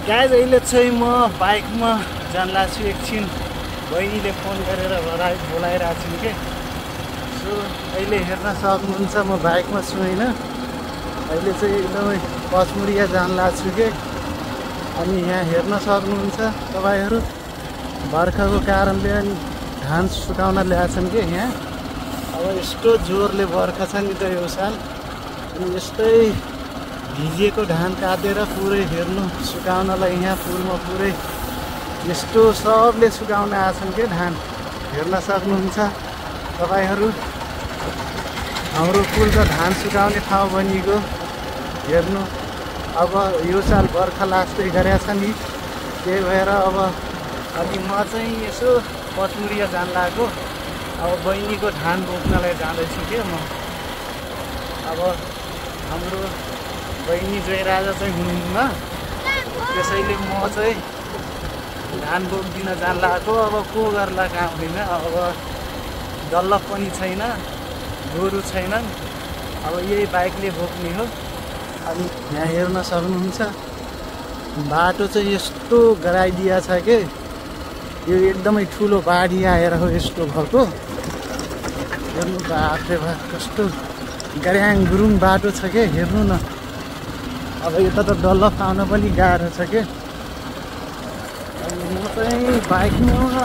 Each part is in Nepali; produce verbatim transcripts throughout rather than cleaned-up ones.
गाइज अहिले चाहिँ म बाइकमा जान लाग्छु एकछिन बहिनीले फोन गरेर बोलाइ बोलाइरहेको छु के सो अहिले हेर्न सक्नुहुन्छ म बाइकमा छु होइन अहिले चाहिँ एकदमै पचमुरिया जान लाग्छु के अनि यहाँ हेर्न सक्नुहुन्छ तपाईँहरू बर्खाको कारणले अनि धान सुकाउन ल्याएछन् के यहाँ अब यस्तो जोरले बर्खा छ नि त यो साल अनि यस्तै भिजेको धान काटेर पुरै हेर्नु सुकाउनलाई यहाँ पुलमा पुरै यस्तो सबले सुकाउन आछन् के धान हेर्न सक्नुहुन्छ तपाईहरू हाम्रो पुल त धान सुकाउने ठाउँ बनिएको हेर्नु अब यो साल बर्खा लास्टै गरेछ नि त्यही भएर अब अनि म चाहिँ यसो पचमुरिया जान लागेको अब बहिनीको धान बोक्नलाई जाँदैछु के म अब हाम्रो बहिनी जयराजा चाहिँ हुनुहुन्न त्यसैले म चाहिँ धान बोक्दिन जान लागेको अब को गर्ला काम होइन अब डल्लफ पनि छैन गोरु छैनन् अब यही बाइकले बोक्ने हो अनि यहाँ हेर्न सक्नुहुन्छ बाटो चाहिँ यस्तो गराइदिया छ के यो एकदमै ठुलो बाढी आएर हो यस्तो भएको हेर्नु बाटो भए कस्तो गऱ्याङ गुरुङ बाटो छ के हेर्नु न अब यता त डल्लफ आउन पनि गाह्रो छ के अनि म चाहिँ बाइकमा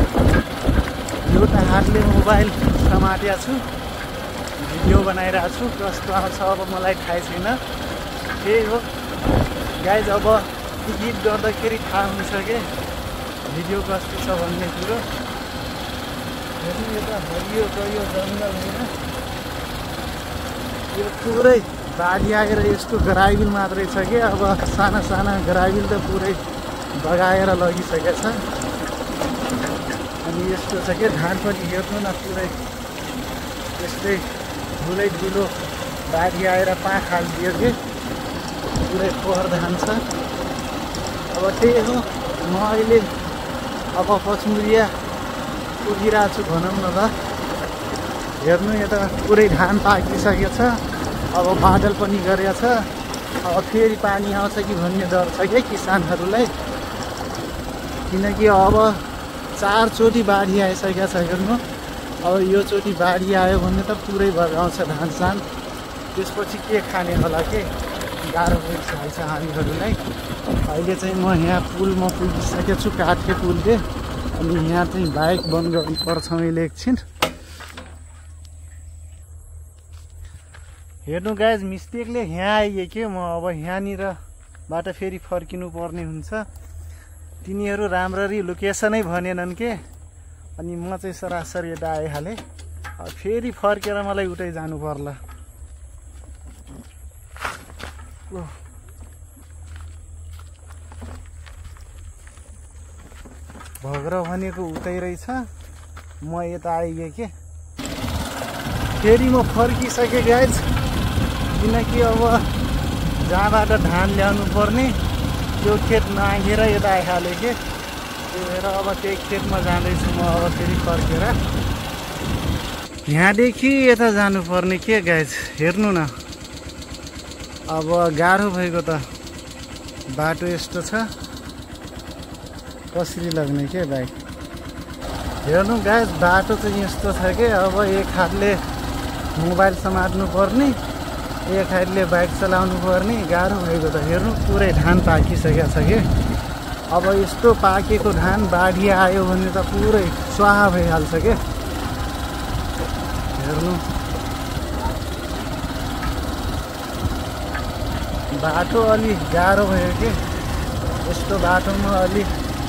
एउटा हातले मोबाइल समातेको छु भिडियो बनाइरहेको छु कस्तो आउँछ अब मलाई थाहा छैन त्यही हो गाइज अब एडिट गर्दाखेरि थाहा हुन्छ के भिडियो कस्तो छ भन्ने कुरो हेर्नु यता हरियो गयो जङ्गल होइन यो पुरै बाढी आएर यस्तो गराइबिल मात्रै छ कि अब साना साना गराइबिल त पुरै बगाएर लगिसकेको छ अनि यस्तो छ कि धान पनि हेर्नु न पुरै यस्तै ठुलै ठुलो बाढी आएर पाख हालिदियो कि पुरै पोहोर धान छ अब त्यही हो म अहिले अब पचमुरिया पुगिरहेको छु भनौँ न त हेर्नु यता पुरै धान पाकिसकेको छ अब बादल पनि गरेको छ अब फेरि पानी आउँछ कि भन्ने डर छ क्या किसानहरूलाई किनकि अब चारचोटि बाढी आइसकेको छ हेर्नु अब यो चोटि बाढी आयो भने त पुरै बगाउँछ धान सान त्यसपछि के खाने होला के गाह्रो भइसकेको छ हामीहरूलाई अहिले चाहिँ म यहाँ पुलमा पुगिसकेको छु काठके पुलले अनि यहाँ चाहिँ बाइक बन्द गर्नुपर्छ मैले एकछिन हेर्नु गाइज मिस्टेकले यहाँ आइए के म अब यहाँनिरबाट फेरि फर्किनु पर्ने हुन्छ तिनीहरू राम्ररी लोकेसनै भनेनन् के अनि म चाहिँ सरासर यता आइहालेँ अब फेरि फर्केर मलाई उतै जानु पर्ला भग्र भनेको उतै रहेछ म यता आइगएँ के फेरि म फर्किसकेँ गाइज किनकि अब जहाँबाट धान ल्याउनु पर्ने त्यो खेत नाघेर यता आइहालेँ के त्यही भएर अब त्यही खेतमा जाँदैछु म अब फेरि फर्केर यहाँदेखि यता जानुपर्ने के गाइज हेर्नु न अब गाह्रो भएको त बाटो यस्तो छ कसरी लाग्ने के बाइक हेर्नु गाइज बाटो चाहिँ यस्तो छ कि अब एक हातले मोबाइल समात्नु पर्ने एक हातले बाइक चलाउनु पर्ने गाह्रो भएको त हेर्नु पुरै धान पाकिसकेको छ कि अब यस्तो पाकेको धान बाढी आयो भने त पुरै स्वाहा भइहाल्छ के हेर्नु बाटो अलि गाह्रो भयो कि यस्तो बाटोमा अलि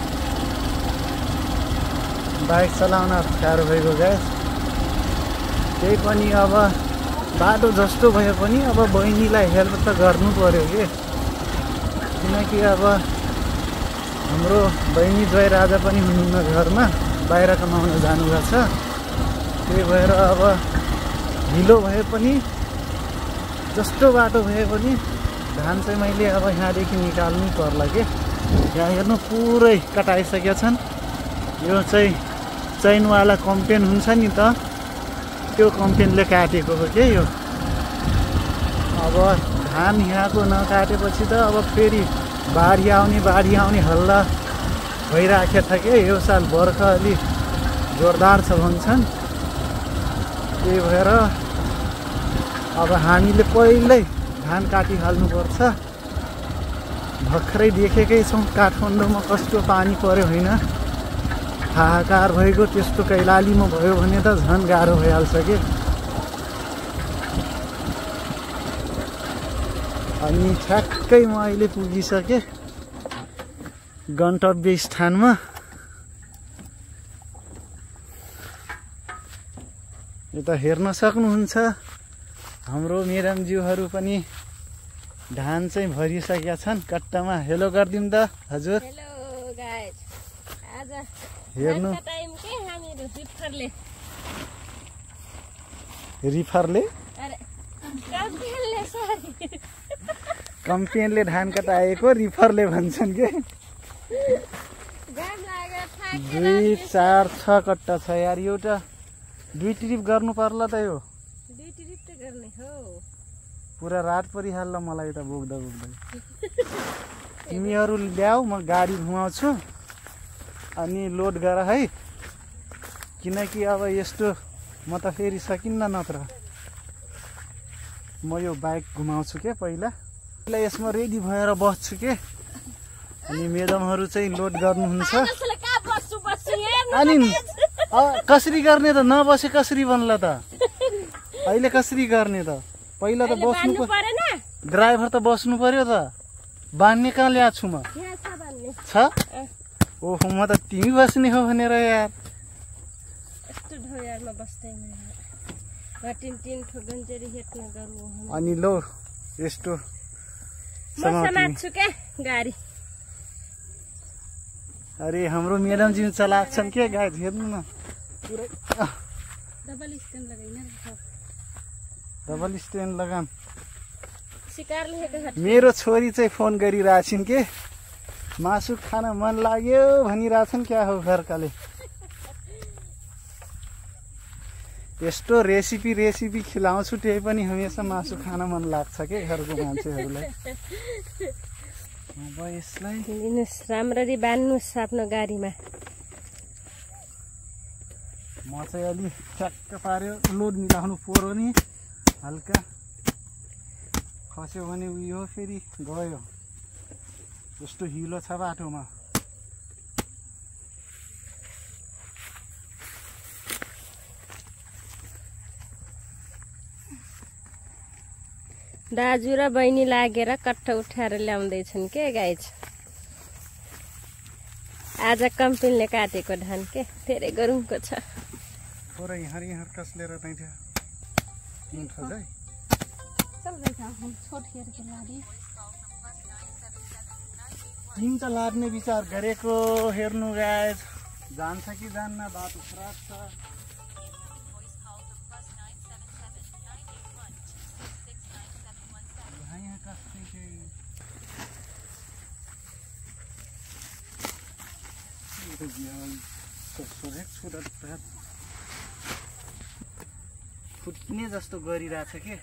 बाइक चलाउन गाह्रो भएको गाइस त्यही पनि अब बाटो जस्तो भए पनि अब बहिनीलाई हेल्प त गर्नु पर्यो कि किनकि अब हाम्रो बहिनी जयराजा पनि हुनुहुन्न घरमा बाहिर कमाउन जानुभएको छ त्यही भएर अब ढिलो भए पनि जस्तो बाटो भए पनि धान चाहिँ मैले अब यहाँदेखि निकाल्नु पर्ला के यहाँ हेर्नु पुरै कटाइसकेका छन् यो चाहिँ चैनवाला कम्पेन हुन्छ नि त त्यो कम्पेनले काटेको हो के यो अब धान यहाँको नकाटेपछि त अब फेरि बाढी आउने बाढी आउने हल्ला भइराखेको छ कि यो साल बर्खा अलि जोरदार छ भन्छन्। त्यही भएर अब हामीले पहिल्यै धान काटिहाल्नुपर्छ। भर्खरै देखेकै छौँ काठमाडौँमा कस्तो पानी पर्यो होइन, हाहाकार भएको। त्यस्तो कैलालीमा भयो भने त झन् गाह्रो भइहाल्छ कि। अनि ठ्याक्कै म अहिले पुगिसकेँ गन्तव्य स्थानमा। यता हेर्न सक्नुहुन्छ हाम्रो मेडमज्यूहरू पनि धान चाहिँ भरिसकेका छन् कट्टामा। हेलो गरिदिउँ त हजुर। हेलो गाइस, आज हेर्नु टाइम के हामीहरु रिफरले रिफरले अरे कम्पेनले सरी कम्पेनले धान कटाएको रिफरले भन्छन् के। गाम लागेर थाकेर दुई चार छ कट्टा छ यार। एउटा दुई ट्रिप गर्नु पर्ला त यो। दुई ट्रिप त गर्ने हो। पुरा रात परिहाल्ला मलाई त बोक्दा बोक्दै। तिमीहरू ल्याऊ म गाडी घुमाउँछु अनि लोड गर है, किनकि अब यस्तो म त फेरि सकिन्न नत्र। म यो बाइक घुमाउँछु के पहिला पहिला यसमा रेडी भएर बस्छु के। अनि मेडमहरू चाहिँ लोड गर्नुहुन्छ। अनि कसरी गर्ने त, नबसे कसरी बन्ला त, अहिले कसरी गर्ने त। पहिला त बस्नु पर्यो, ड्राइभर त बस्नु पर्यो त। बान्ने कहाँ ल्याएको छु म छ। ओहो म त तिमी बस्ने हो भनेर यार। अनि लो यस्तो गाडी। अरे हाम्रो मेडमजी चलाएको छन् के गाइस, हेर्नु न पुरै डबल स्ट्यान्ड लगाइन डबल स्ट्यान्ड लगाम। सिकारले मेरो छोरी चाहिँ फोन गरिरहेछिन् के, मासु खान मन लाग्यो भनिरहेछन्। क्या हो घरकाले यस्तो रेसिपी रेसिपी खिलाउँछु त्यही पनि हमेसा मासु खान मन लाग्छ के घरको मान्छेहरूलाई। अब यसलाई लिनुहोस्, राम्ररी बान्नुहोस् आफ्नो गाडीमा। म चाहिँ अलि ठ्याक्क पार्यो लोड मिलाउनु पर्यो नि। हल्का खस्यो भने उयो फेरि गयो। यस्तो हिलो छ बाटोमा। दाजु र बहिनी लागेर कट्टा उठाएर ल्याउँदैछन् के गाइज। आज कम्पेनले काटेको धान के धेरै गरुङको छ। थोरै यहाँ यहाँ कसले र नै थियो मुठो जाई चल बैठा हम छोट हेर के लाडी। तिन त लाड्ने विचार गरेको हेर्नु गाइज, जान्छ कि जान्न बाटो खराब छ। फुट्ने जस्तो गरिरहेछ के।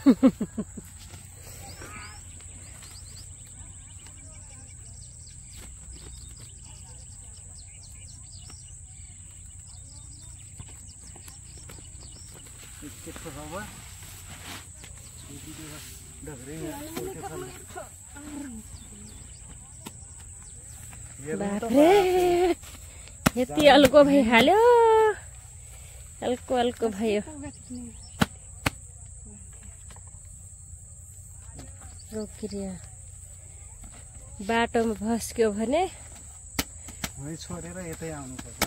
बाप्रे यति अल्को भइहाल्यो, अल्को अल्को भयो। रोकिरिया बाटोमा भस्क्यो भने छोडेर यतै आउनुपर्छ।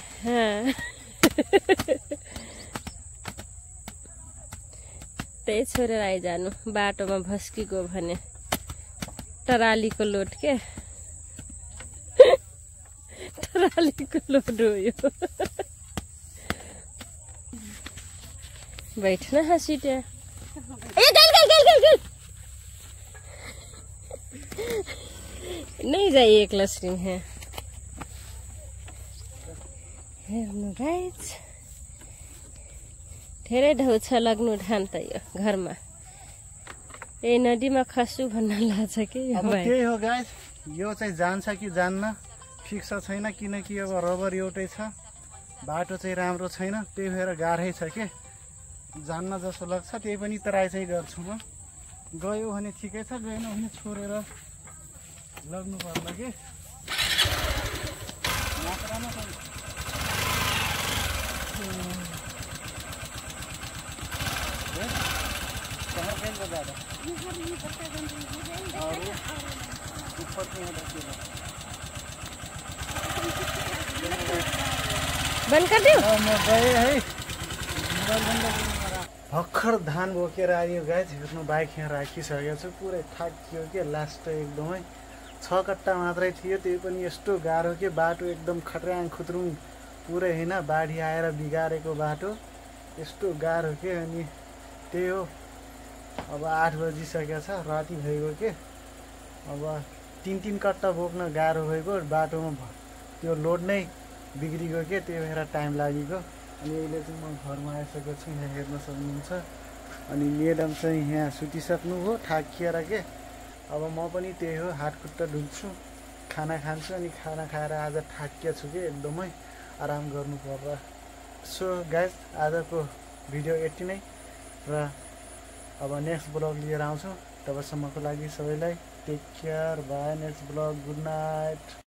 त्यही छोडेर आइजानु। बाटोमा भस्किगयो भने टरालीको लोड के, टरालीको लोड हो यो। बैठना हसीटे नहीं जाइए एक लसरी है। हेर्नु गाइज धेरै ढौ छ लाग्नु धान त यो घरमा। ए नदीमा खस्छु भन्न लाग्छ कि अब त्यही हो गाइज, यो चाहिँ जान्छ कि जान्न फिक्स छैन, किनकि अब रबर एउटै छ, बाटो चाहिँ राम्रो छैन, त्यही भएर गाह्रै छ के जान्न जस्तो लाग्छ। त्यही पनि ट्राई चाहिँ गर्छु म। गयो भने ठिकै छ, गएन भने छोडेर लग्नु पर्ला के। मात्रामा पनि कहाँ कहाँ बजादा अरू ऊपर के यहाँ रखिए बंद कर दियो। म गएँ है। भर्खर धान बोकेर आयो गाइज। हेर्नु बाइक यहाँ राखिसकेको छु, पुरै थाकियो के लास्ट एकदमै छ कट्टा मात्रै थियो, त्यही पनि यस्तो गाह्रो के बाटो एकदम खट्राङ खुत्रुङ पुरै होइन, बाढी आएर बिगारेको बाटो यस्तो गाह्रो के। अनि त्यही हो, अब आठ बजिसकेको छ, राति भइगयो के। अब तिन तिन कट्टा बोक्न गाह्रो भएको, बाटोमा त्यो लोड नै बिग्रिगयो के, त्यही भएर टाइम लागेको। अनि अहिले चाहिँ म घरमा आइसकेको छु, यहाँ हेर्न सक्नुहुन्छ। अनि म्याडम चाहिँ यहाँ सुतिसक्नु हो थाकिएर के। अब म पनि त्यही हो, हात खुट्टा धुन्छु, खाना खान्छु, अनि खाना खाएर आज थाकिएको छु कि एकदमै आराम गर्नु पर्ला। सो गाइज आजको भिडियो यति नै, र अब नेक्स्ट ब्लग लिएर आउँछु। तबसम्मको लागि सबैलाई take care, bye, next blog, good night.